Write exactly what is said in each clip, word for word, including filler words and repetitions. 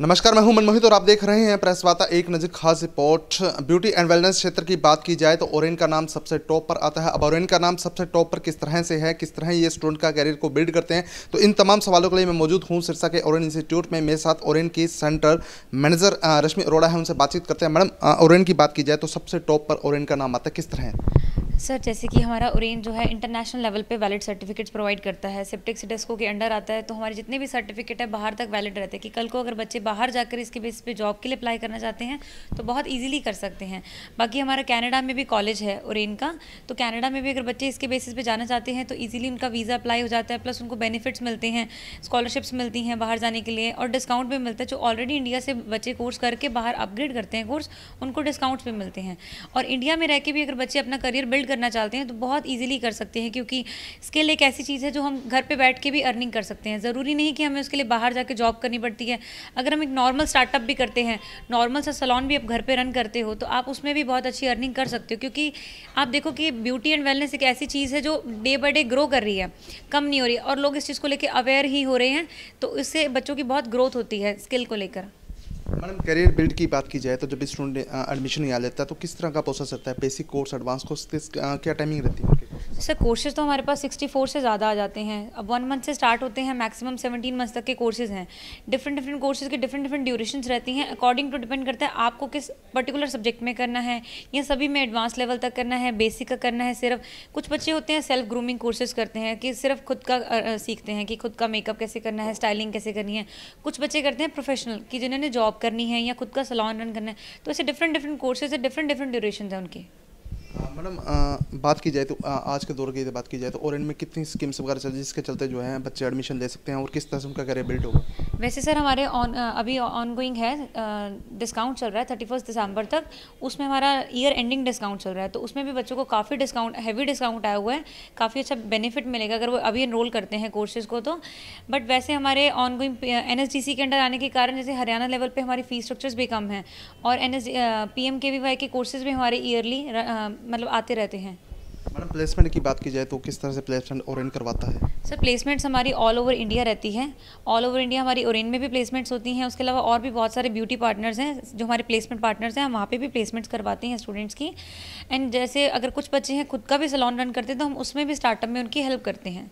नमस्कार, मैं हूं मनमोहित और आप देख रहे हैं प्रेस वार्ता एक नज़र खास रिपोर्ट। ब्यूटी एंड वेलनेस क्षेत्र की बात की जाए तो ओरेन का नाम सबसे टॉप पर आता है। अब ओरेन का नाम सबसे टॉप पर किस तरह से है, किस तरह ये स्टूडेंट का कैरियर को बिल्ड करते हैं, तो इन तमाम सवालों के लिए मैं मौजूद हूं सिरसा के ओरेन इंस्टीट्यूट में। मेरे साथ ओरेन की सेंटर मैनेजर रश्मि अरोड़ा है, उनसे बातचीत करते हैं। मैडम, ओरेन की बात की जाए तो सबसे टॉप पर ओरेन का नाम आता है, किस तरह है? सर, जैसे कि हमारा ओरेन जो है इंटरनेशनल लेवल पे वैलिड सर्टिफिकेट्स प्रोवाइड करता है, सिप्टेक सिडेस्को के अंडर आता है, तो हमारे जितने भी सर्टिफिकेट है बाहर तक वैलिड रहते हैं कि कल को अगर बच्चे बाहर जाकर इसके बेस पे जॉब के लिए अप्लाई करना चाहते हैं तो बहुत इजीली कर सकते हैं। बाकी हमारा कनाडा में भी कॉलेज है ओरेन का, तो कनाडा में भी अगर बच्चे इसके बेसिस पे जाना चाहते हैं तो ईजिली उनका वीज़ा अप्लाई हो जाता है, प्लस उनको बेनिफिट्स मिलते हैं, स्कॉलरशिप्स मिलती हैं बाहर जाने के लिए और डिस्काउंट भी मिलता है। जो ऑलरेडी इंडिया से बच्चे कोर्स करके बाहर अपग्रेड करते हैं कोर्स, उनको डिस्काउंट्स भी मिलते हैं। और इंडिया में रह के भी अगर बच्चे अपना करियर बिल्ड करना चाहते हैं तो बहुत इजीली कर सकते हैं, क्योंकि स्किल एक ऐसी चीज़ है जो हम घर पे बैठ के भी अर्निंग कर सकते हैं। ज़रूरी नहीं कि हमें उसके लिए बाहर जाके जॉब करनी पड़ती है। अगर हम एक नॉर्मल स्टार्टअप भी करते हैं, नॉर्मल सा सैलून भी आप घर पे रन करते हो, तो आप उसमें भी बहुत अच्छी अर्निंग कर सकते हो। क्योंकि आप देखो कि ब्यूटी एंड वेलनेस एक ऐसी चीज़ है जो डे बाई डे ग्रो कर रही है, कम नहीं हो रही है, और लोग इस चीज़ को लेकर अवेयर ही हो रहे हैं, तो इससे बच्चों की बहुत ग्रोथ होती है स्किल को लेकर। मैडम, करियर बिल्ड की बात की जाए तो जब स्टूडेंट एडमिशन यहाँ लेता है तो किस तरह का प्रोसेस रहता है? बेसिक कोर्स, एडवांस कोर्स, क्या टाइमिंग रहती है? सर, कोर्सेज तो हमारे पास सिक्सटी फोर से ज़्यादा आ जाते हैं। अब वन मंथ से स्टार्ट होते हैं, मैक्सिमम सेवनटीन मंथ्स तक के कोर्सेज हैं। डिफरेंट डिफरेंट कोर्सेज के डिफरेंट डिफरेंट ड्यूरेशंस रहती हैं, अकॉर्डिंग टू डिपेंड करता है आपको किस पर्टिकुलर सब्जेक्ट में करना है, या सभी में एडवांस लेवल तक करना है, बेसिक का करना है सिर्फ। कुछ बच्चे होते हैं सेल्फ ग्रूमिंग कोर्सेज करते हैं कि सिर्फ खुद का आ, सीखते हैं कि खुद का मेकअप कैसे करना है, स्टाइलिंग कैसे करनी है। कुछ बच्चे करते हैं प्रोफेशनल कि जिन्होंने जॉब करनी है या खुद का सैलून रन करना है। तो ऐसे डिफरेंट डिफरेंट कोर्सेज है, डिफरेंट डिफरेंट ड्यूरेशन है उनके। मैडम, बात की जाए तो आ, आज के दौर की बात की जाए तो ओरेन में कितनी स्कीम्स वगैरह चल रही है जिसके चलते जो है बच्चे एडमिशन ले सकते हैं और किस तरह से उनका करियर बिल्ड होगा? वैसे सर, हमारे ऑन अभी ऑन गोइंग है, डिस्काउंट चल रहा है थर्टी फर्स्ट दिसंबर तक। उसमें हमारा ईयर एंडिंग डिस्काउंट चल रहा है, तो उसमें भी बच्चों को काफ़ी डिस्काउंट, हैवी डिस्काउंट आया हुआ है। काफ़ी अच्छा बेनिफिट मिलेगा अगर वो अभी एनरोल करते हैं कोर्सेज़ को तो। बट वैसे हमारे ongoing N S D C के अंडर आने के कारण जैसे हरियाणा लेवल पर हमारी फीस स्ट्रक्चर्स भी कम हैं, और N S P M K V Y के कोर्सेज़ भी हमारे ईयरली मतलब आते रहते हैं। मैडम, प्लेसमेंट की बात की जाए तो किस तरह से प्लेसमेंट ओरेन करवाता है? सर, प्लेसमेंट्स हमारी ऑल ओवर इंडिया रहती है। ऑल ओवर इंडिया हमारी ओरेन में भी प्लेसमेंट्स होती हैं। उसके अलावा और भी बहुत सारे ब्यूटी पार्टनर्स हैं जो हमारे प्लेसमेंट पार्टनर्स हैं, हम वहाँ पे भी प्लेसमेंट्स करवाते हैं स्टूडेंट्स की। एंड जैसे अगर कुछ बच्चे हैं खुद का भी सैलून रन करते हैं तो हम उसमें भी स्टार्टअप में उनकी हेल्प करते हैं।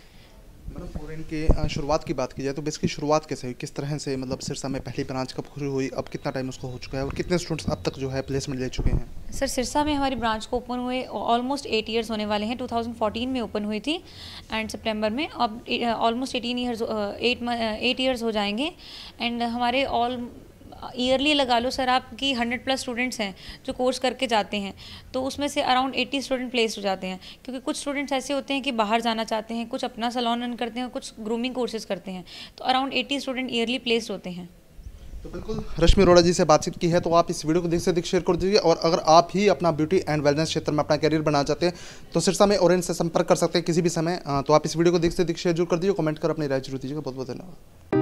मतलब ओरेन के शुरुआत की बात की जाए तो इसकी शुरुआत कैसे हुई, किस तरह से, मतलब सिरसा में पहली ब्रांच कब शुरू हुई, अब कितना टाइम उसको हो चुका है और कितने स्टूडेंट्स अब तक जो है प्लेसमेंट ले चुके हैं? सर, सिरसा में हमारी ब्रांच को ओपन हुए ऑलमोस्ट एट इयर्स होने वाले हैं। टू थाउजेंड फोर्टीन में ओपन हुई थी एंड सितंबर में, अब almost eighteen years eight eight years हो जाएंगे। एंड हमारे ऑल ईयरली लगा लो सर आप कि हंड्रेड प्लस स्टूडेंट्स हैं जो कोर्स करके जाते हैं, तो उसमें से अराउंड एट्टी स्टूडेंट प्लेस हो जाते हैं। क्योंकि कुछ स्टूडेंट्स ऐसे होते हैं कि बाहर जाना चाहते हैं, कुछ अपना सैलून रन करते हैं, कुछ ग्रूमिंग कोर्सेज करते हैं, तो around eighty student yearly placed होते हैं। तो बिल्कुल रश्मि अरोड़ा जी से बातचीत की है, तो आप इस वीडियो को देख से देख शेयर कर दीजिए। और अगर आप ही अपना ब्यूटी एंड वेलनेस क्षेत्र में अपना करियर बनाना चाहते हैं तो सिरसा में ओरेन से संपर्क कर सकते हैं किसी भी समय। तो आप इस वीडियो को देख से देख शेयर जरूर कर दीजिए, कमेंट कर अपनी राय जरूर दीजिएगा। बहुत बहुत धन्यवाद।